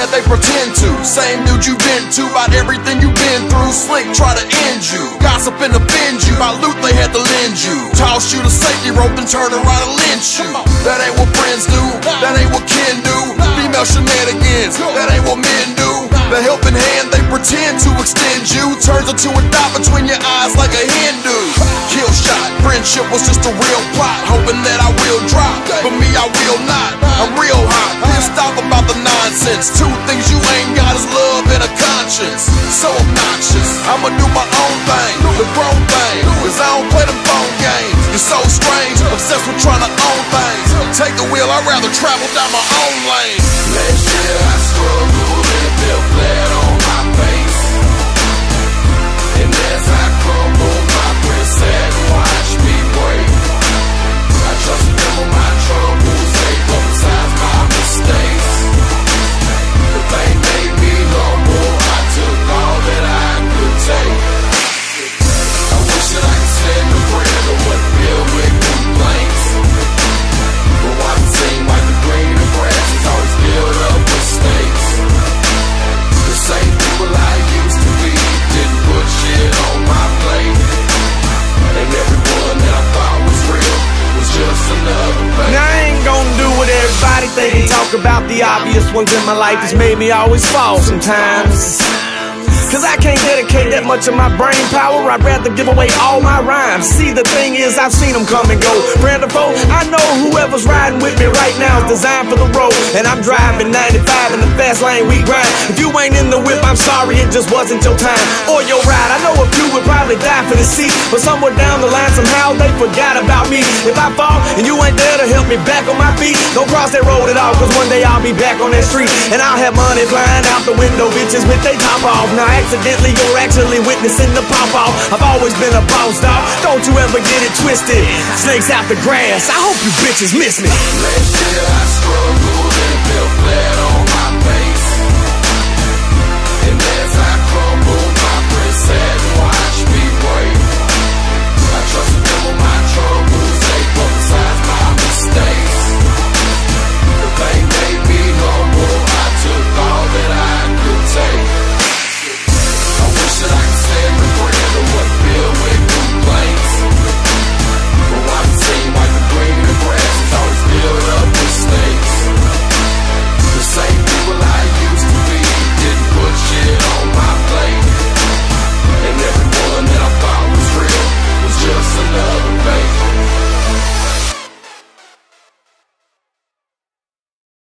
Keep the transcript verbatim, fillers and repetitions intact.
yeah, they pretend to. Same dude you've been to, about everything you've been through. Slick try to end you, gossip and offend you about loot they had to lend you. Toss you the safety rope and turn around and lynch you. That ain't what friends do, that ain't what kin do. Female shenanigans, that ain't what men do. The helping hand they pretend to extend you turns into a dot between your eyes like a Hindu. Kill shot, friendship was just a real plot, hoping that I will drop, but me I will not. I'm real hot, pissed off about the nonsense. Two things you ain't got is love and a conscience. So obnoxious, I'ma do my own thing, the grown thing, cause I don't play them phone games. You're so strange, obsessed with trying to own things. Take the wheel, I'd rather travel down my own lane. Last year I struggled and fell flat on my face, and as I crumbled, my friends sat and watched me break. I trusted them with my troubles, they publicized my mistakes, but they made me humble. I took all that I could take. I wish that I could send a friend or what filled with complaints, but why it seem like the greener grass is always filled up with snakes? The same people I used to be didn't put shit on my plate, and everyone that I thought was real was just another fake. Now I ain't gonna do what everybody think and talk about the obvious ones in my life. It's made me always fall sometimes, cause I can't dedicate that much of my brain power. I'd rather give away all my rhymes. See, the thing is, I've seen them come and go. Friend or foe, I know whoever's riding with me right now is designed for the road. And I'm driving ninety-five in the fast lane, we grind. If you ain't in the whip, I'm sorry, it just wasn't your time or your ride. I know a few would probably die for the seat, but somewhere down the line, somehow they forgot about me. If I fall and you ain't there to help me back on my feet, don't cross that road at all, cause one day I'll be back on that street, and I'll have money flying out the window, bitches with they top off. Now accidentally, you're actually witnessing the pop-off. I've always been a boss, dog, don't you ever get it twisted. Snakes out the grass, I hope you bitches miss me. Last year I struggled and fell flat